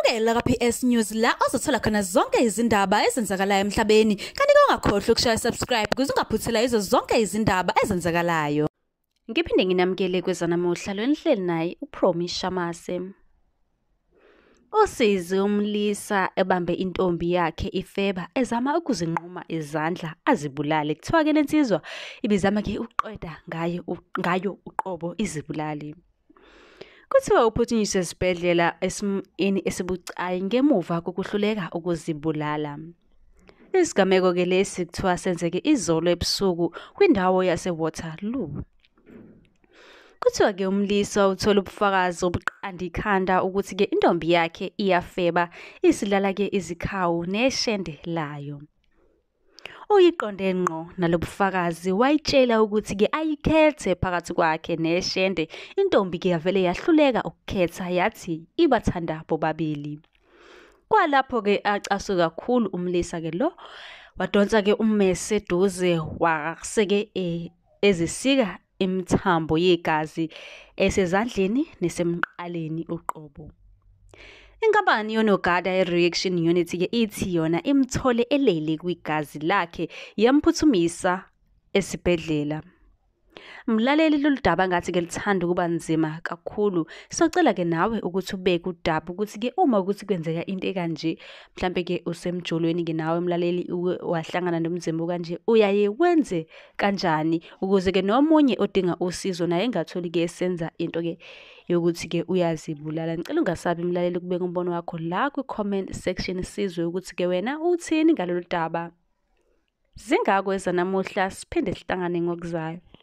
Vukela ka-PS News la ozothola khona zonke izindaba ezenzakalayo emhlabeni kanti ungakhohlwa ukushaya subscribe ukuze ungaphuthela izo zonke izindaba ezenzakalayo. Ngiphinde nginamukele kwezanamuhla lwenihleli naye uPromi Shamase. Usizi umlisa ebambe intombi yakhe ifeba ezama ukuzinquma izandla azibulale kuthiwa ke lensizwa ibizama ke uqeda ngayo uqobo izibulali. Kuthiwa uphuthunyiswe esibhedlela esimeni esibucayi ngemuva kokuhluleka ukuzibulala. Isigameko ke lesi kuthiwa senzeke izolo ebusuku kwindawo yaseWaterloo. Kuthiwa ke umlisa uthola ubufakazi obuqanda ikhanda ukuthi ke intombi yakhe iyafeba isilala ke izikhawu neshende layo. Uyiqonde ngqo nalobufakazi wayitshela ukuthi ke ayikhethe phakathi kwakhe neshende. Intombi ke yavele yahluleka ukukhetha yathi ibathanda bobabili. Kwalapho ke acasu kakhulu umlisa ke lo wadonsa ke ummese eduze waseke ezisika imithambo yegazi esezandleni nesemqaleni uqobo. Inkampani yonogada ye-reaction unit ke ithi yona imthole elele kwigazi lakhe yamphuthumisa esibhedlela. Mlaleli lolu daba ngathi ke lithanda ukuba nzima kakhulu. Socela ke nawe ukuthi ubeke udaba ukuthi ke uma ukuthi kwenzeka into ekanje mhlambe ke usemjolweni ke nawe mlaleli wahlangana nomzimba kanje uyaye wenze kanjani ukuze ke nomunye odinga usizo naye engatholi ke esenza into ke yokuthi ke uyazibulala. Ngicela ungasabi mlaleli ukubeka umbono wakho la ku-comment section sizwe ukuthi ke wena uthini ngalolu daba. Zingakho ezanamuhla siphinde sihlangane ngokuzayo.